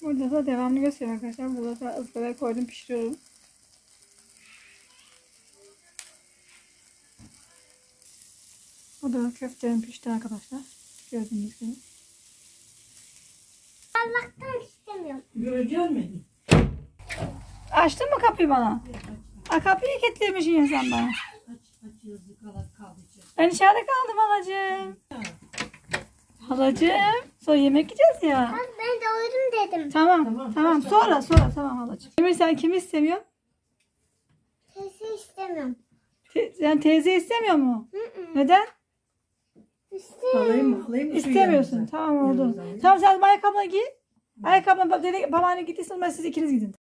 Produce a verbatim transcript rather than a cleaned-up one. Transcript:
Burada da devamlı gösteriyorum arkadaşlar. Burada da ızgaraya koydum, pişiriyorum. Burada da köftelerim pişti arkadaşlar. Gördüğünüz gibi. Allah'tan istemiyorum. Göreceğim mi? Açtın mı kapıyı bana? Ha, kapıyı kilitlemişsin ya sen bana. Aç, aç yazık kadar kaldı içeri. Ben içeride kaldım halacığım. Halacığım. Sonra yemek yiyeceğiz ya. Bak ben doydum dedim. Tamam. Tamam, Tamam. kaç Sonra sonra tamam halacığım. Emir sen kimi istemiyorsun? Sesi istemiyorum. Te sen teyze istemiyor mu? Hı hı. Neden? İstemiyorum. Alayım mı? Alayım mı? şu İstemiyorsun. yanınıza? Tamam oldu. Yanınıza alayım. Tamam sen ayakkabına giy. Ayakkabına bak dedi babaanne gittiysen ben siz ikiniz gidin.